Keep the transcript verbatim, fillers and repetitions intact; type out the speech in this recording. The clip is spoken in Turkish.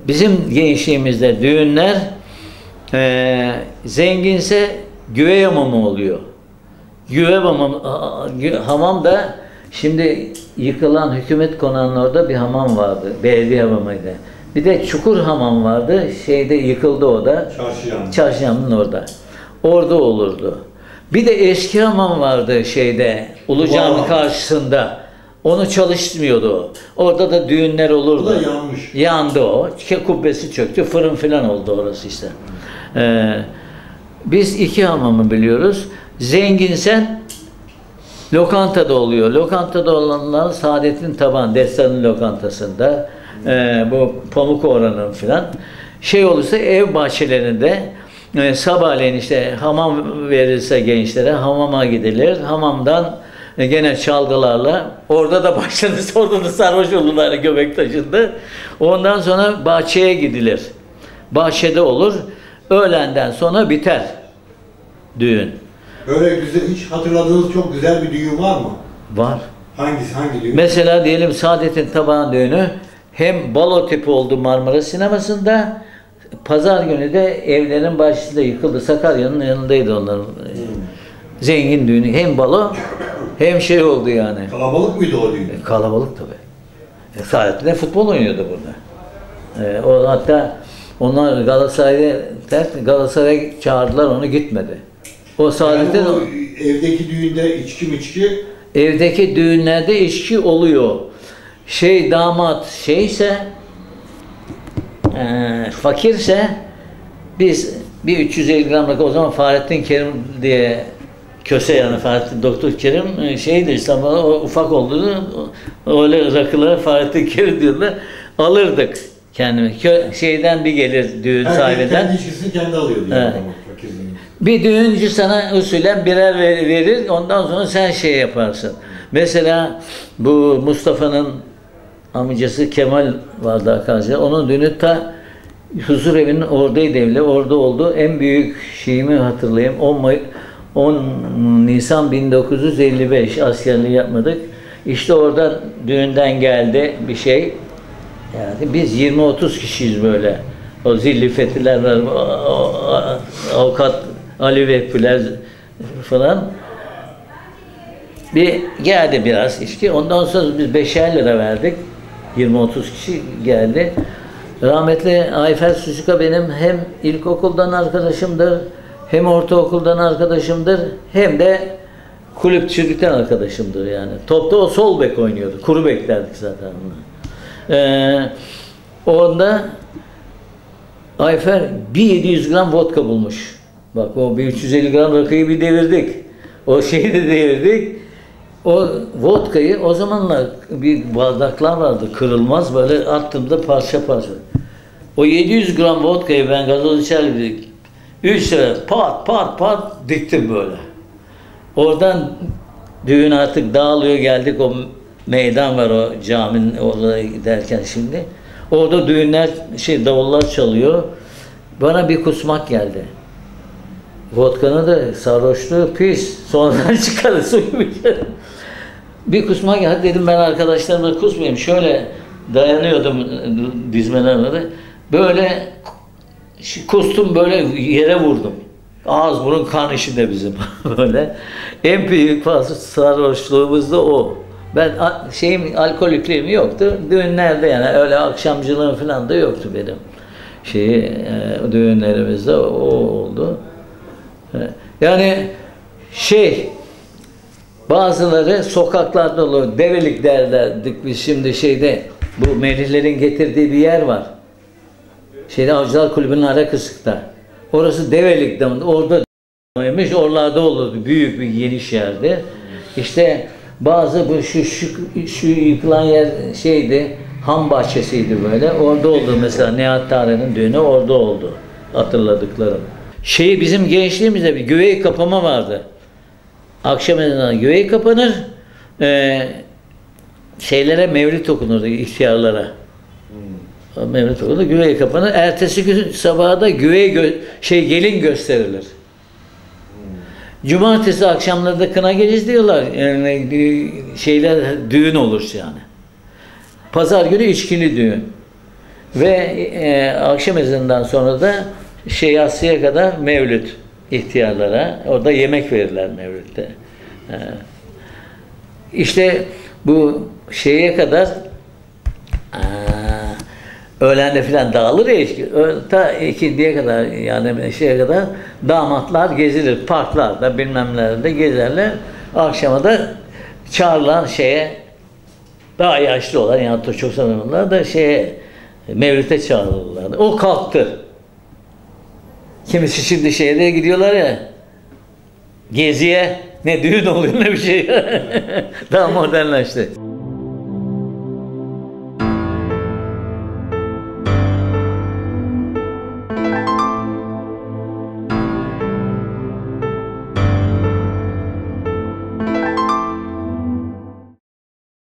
Bizim gençliğimizde düğünler e, zenginse güve hamamı oluyor. Güve hamam, hamam da şimdi yıkılan hükümet konağının orada bir hamam vardı. Belediye hamamıydı. Bir de çukur hamam vardı. Şeyde yıkıldı o da. Çarşıyan. Çarşıyanın orada. Orada olurdu. Bir de eski hamam vardı şeyde. Ulu Cami karşısında. Onu çalışmıyordu o. Orada da düğünler olurdu. O da yanmış. Yandı o. Kubbesi çöktü. Fırın filan oldu orası işte. Ee, biz iki hamamı biliyoruz. Zenginsen lokantada oluyor. Lokantada olanlar Saadettin Taban, Destan'ın lokantasında, e, bu Pamuk Oran'ın filan. Şey olursa ev bahçelerinde e, sabahleyin işte hamam verilse gençlere hamama gidilir. Hamamdan e, gene çalgılarla orada da başladı. Orada da sarhoş olurlar Göbektaşı'nda. Ondan sonra bahçeye gidilir. Bahçede olur. Öğlenden sonra biter düğün. Böyle güzel, hiç hatırladığınız çok güzel bir düğün var mı? Var. Hangisi, hangi düğün? Mesela diyelim Saadettin Taban düğünü hem balo tipi oldu Marmara Sineması'nda, pazar günü de evlerin başında yıkıldı. Sakarya'nın yanındaydı onların. Hmm. Zengin düğünü. Hem balo hem şey oldu yani. Kalabalık mıydı o düğün? E, kalabalık tabii. E, Saadettin de futbol oynuyordu burada. E, o hatta onlar Galatasaray'a Galatasaray'a çağırdılar, onu gitmedi. O Saadettin yani o evdeki düğünde içki miçki, evdeki düğünlerde içki oluyor. Şey damat şeyse e, fakirse biz bir üç yüz elli gramlık, o zaman Fahrettin Kerim diye köse yani Fahrettin Doktor Kerim şeydi İstanbul'da, o ufak olduğunu öyle rakılara Fahrettin Kerim diyorlar, alırdık kendimi. Kö, şeyden bir gelir düğün herkes sahibinden. Kendi içkisini kendi alıyor diyor. Evet. Bir düğüncü sana usulen birer verir, ondan sonra sen şey yaparsın. Mesela bu Mustafa'nın amcası Kemal vardı arkadaşlar. Onun düğünü ta huzur evinin oradaydı, evli, orada oldu. En büyük şeyimi hatırlayayım. on Nisan bin dokuz yüz elli beş askerliği yapmadık. İşte oradan düğünden geldi bir şey. Yani biz yirmi otuz kişiyiz böyle. O Zilli Fethiler var, avukat Ali Vehbiler falan. Bir geldi biraz içki. Ondan sonra biz beşer lira verdik. yirmi otuz kişi geldi. Rahmetli Ayfer Susuka benim hem ilkokuldan arkadaşımdır, hem ortaokuldan arkadaşımdır, hem de kulüpçülükten arkadaşımdır yani. Topta o sol bek oynuyordu. Kuru beklerdik zaten onu. Ee, onda Ayfer bir yedi yüz gram vodka bulmuş. Bak o bir üç yüz elli gram rakıyı bir devirdik. O şeyi de devirdik. O vodkayı o zamanlar bir bardaklar vardı, kırılmaz, böyle attığımda parça parça. O yedi yüz gram vodkayı ben gazoz içerdik. Üç sefer pat pat pat diktim böyle. Oradan düğün artık dağılıyor, geldik o meydan var o caminin oraya giderken şimdi. Orada düğünler şey davullar çalıyor. Bana bir kusmak geldi. Vodkanın da sarhoşluğu pis. Sonradan çıkarır su gibi. Bir kusmak geldi, dedim ben arkadaşlarımla kusmayayım. Şöyle dayanıyordum dizmelerine. Böyle kustum, böyle yere vurdum. Ağız burun kan içinde bizim böyle. En büyük fazla sarhoşluğumuz da o. Ben şeyim, alkolikliğim yoktu. Düğünlerde yani öyle akşamcılığım falan da yoktu benim. Şeyi e, düğünlerimizde o, o oldu. Yani şey, bazıları sokaklarda olur, develik derlerdik biz şimdi şeyde, bu Melihlerin getirdiği bir yer var. Şeyde Avcılar Kulübü'nün ara kısıkta. Orası Develik'te, orada oralarda olurdu, büyük bir geniş yerde. İşte bazı bu şu, şu, şu yıkılan yer şeydi, ham bahçesiydi böyle. Orada oldu mesela Nihat Tarık'ın düğünü orada oldu. Hatırladıklarım. Şeyi bizim gençliğimizde bir güvey kapama vardı. Akşam ezanı güvey kapanır. E, şeylere mevlid okunurdu, ihtiyarlara. Hmm. Mevlid okunur, güvey kapanır. Ertesi gün sabahı da güvey gö şey gelin gösterilir. Cumartesi akşamları da kına gecesi diyorlar. Yani şeyler düğün olur yani. Pazar günü içkili düğün. Ve e, akşam ezanından sonra da şey yatsıya kadar mevlüt ihtiyarlara. Orada yemek verirler mevlütte. E, işte bu şeye kadar e, öğlende filan dağılır ya işte, ta ikindiye kadar yani şeye kadar damatlar gezilir. Parklarda bilmem nelerde gezerler. Akşama da çağrılan şeye daha yaşlı olan yani da çok sanırlar da şeye mevlüte çağırırlardı. O kalktı. Kimisi şimdi şehre gidiyorlar ya geziye, ne düğün oluyor ne bir şey. Daha modernleşti.